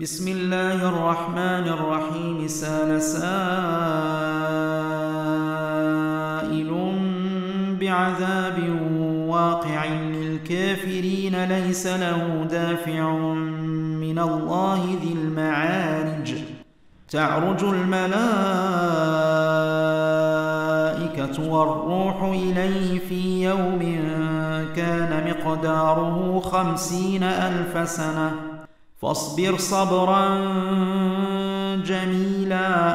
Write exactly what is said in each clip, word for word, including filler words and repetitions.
بسم الله الرحمن الرحيم. سال سائل بعذاب واقع للكافرين ليس له دافع من الله ذي المعارج. تعرج الملائكة والروح إليه في يوم كان مقداره خمسين ألف سنة فاصبر صبرا جميلا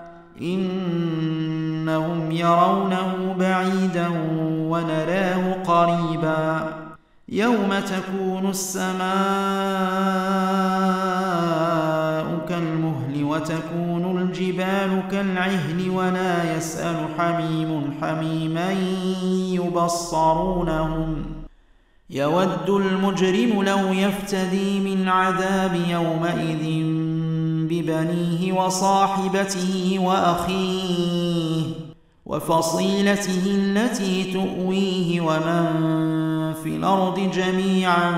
إنهم يرونه بعيدا ونراه قريبا يوم تكون السماء كالمهل وتكون الجبال كالعهن ولا يسأل حميم حميما يبصرونهم يود المجرم لو يفتدي من عذاب يومئذ ببنيه وصاحبته وأخيه وفصيلته التي تؤويه ومن في الأرض جميعا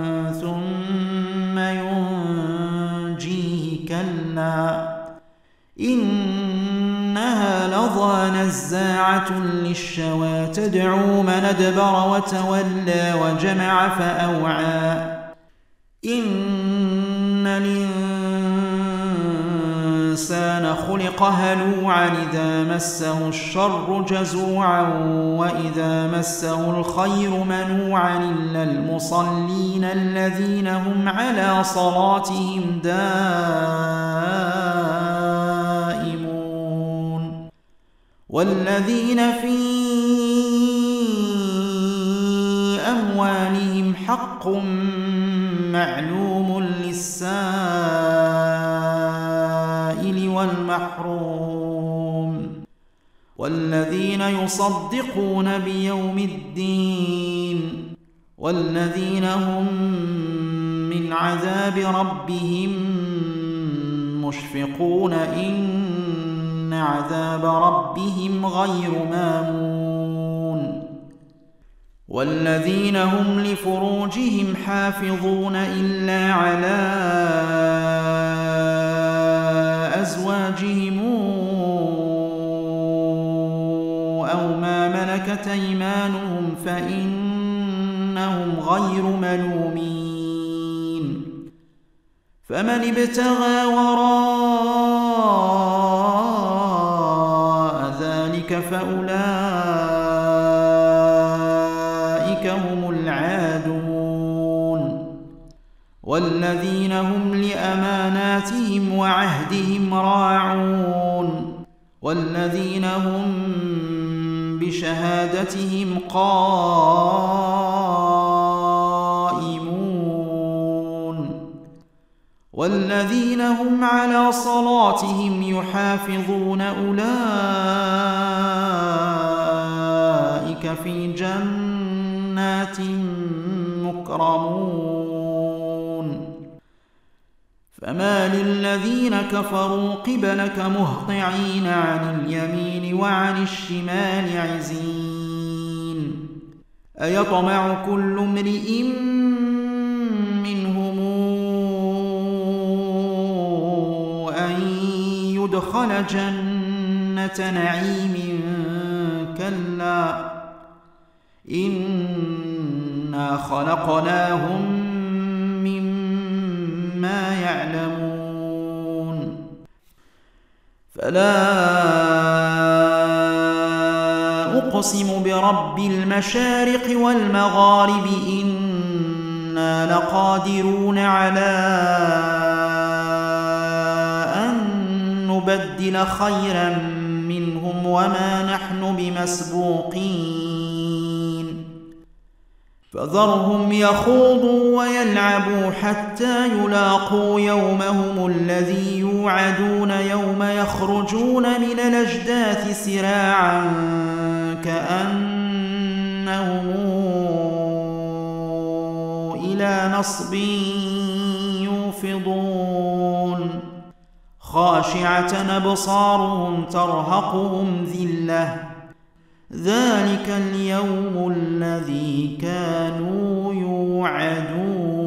ثم ينجيه كلا إنها لظى نزاعة للشوى تدعو من أدبر وتولى وجمع فأوعى إن الإنسان خلق هلوعا إذا مسه الشر جزوعا وإذا مسه الخير منوعا إلا المصلين الذين هم على صلاتهم دائمون والذين في أموالهم حق معلوم للسائل والمحروم والذين يصدقون بيوم الدين والذين هم من عذاب ربهم مشفقون إن عذاب ربهم غير مامون والذين هم لفروجهم حافظون إلا على أزواجهم أو ما ملكت أيمانهم فإنهم غير ملومين فمن ابتغى وراء ذلك فأولئك هم العادون والذين هم لأماناتهم وعهدهم راعون والذين هم بشهادتهم قائمون والذين هم على صلاتهم يحافظون أولئك في جنات مكرمون فما للذين كفروا قبلك مهطعين عن اليمين وعن الشمال عزين أيطمع كل امرئ منهم أن يدخل جنة نعيم كلا إنا خلقناهم مما يعلمون فلا أقسم برب المشارق والمغارب إنا لقادرون على أن نبدل خيرا منهم وما نحن بمسبوقين فذرهم يخوضوا ويلعبوا حتى يلاقوا يومهم الذي يوعدون يوم يخرجون من الأجداث سراعا كأنهم إلى نصب يوفضون خاشعة أبصارهم ترهقهم ذلة ذلك اليوم الذي كانوا يوعدون.